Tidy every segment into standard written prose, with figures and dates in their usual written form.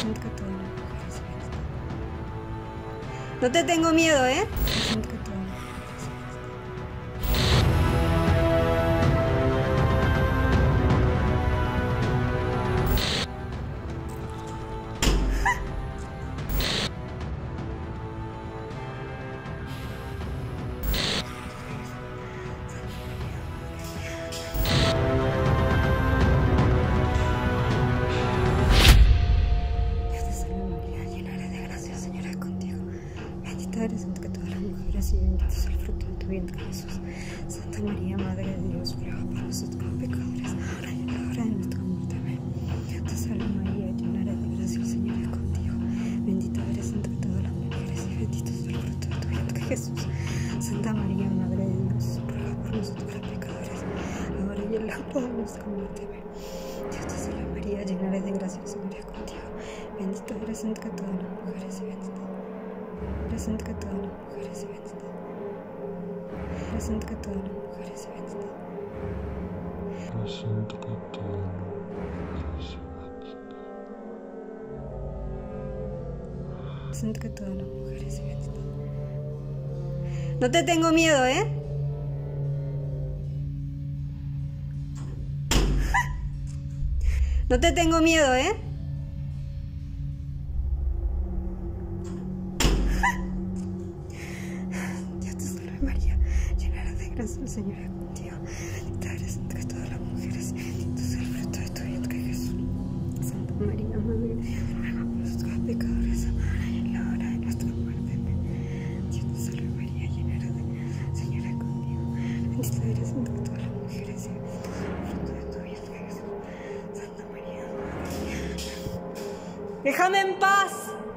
Presenta todas las mujeres. No te tengo miedo, ¿eh? Presenta todas las mujeres. Eres entre todas las mujeres y bendito es el fruto de tu vientre, Jesús. Santa María, Madre de Dios, ruega por nosotros los pecadores, ahora y en la hora de nuestra muerte. Amén. Te salve María, llena eres de gracia, el Señor es contigo. Bendita eres entre todas las mujeres y bendito es el fruto de tu vientre, Jesús. Santa María, Madre de Dios, ruega por nosotros los pecadores, ahora y en la hora de nuestra muerte. Amén. Dios te salve María, llena eres de gracia, el Señor es contigo. Bendita eres entre todas las mujeres y bendita eres entre todas las mujeres y bendita. Eres entre todas las mujeres y bendita. Eres entre todas las mujeres y bendita. Eres entre todas las mujeres y bendita. No te tengo miedo, ¿eh? No te tengo miedo, ¿eh? El Señor es contigo. Bendita eres entre todas las mujeres. Bendito es el fruto de tu vientre, Jesús. Santa María, Madre de Dios, ruega por nosotros los pecadores, ahora y en la hora de nuestra muerte. Dios te salve María, llena eres de gracia, el Señor es contigo. Bendita eres entre todas las mujeres y bendito es el fruto de tu vientre, Jesús. Santa María, Madre de Dios. Déjame en paz.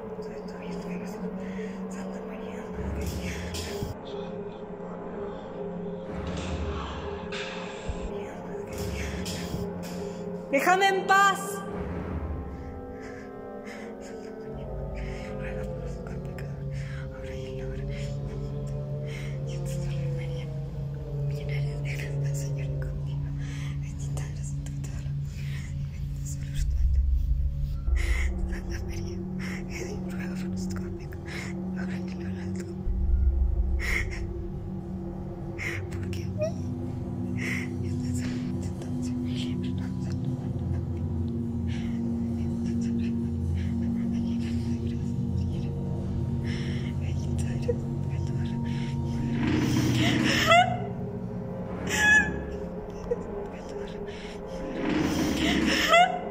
Déjame en paz. Ruega por nosotros los pecadores, ahora y en la hora de nuestra muerte. Dios te salve María, llena eres de gracia, el Señor es contigo. Bendita eres entre todas las mujeres y bendito es el fruto de tu vientre. Santa María, ruega por nosotros los pecadores, ahora y en la hora de nuestra muerte. ¿Por qué a mí? Dios te salve. Ha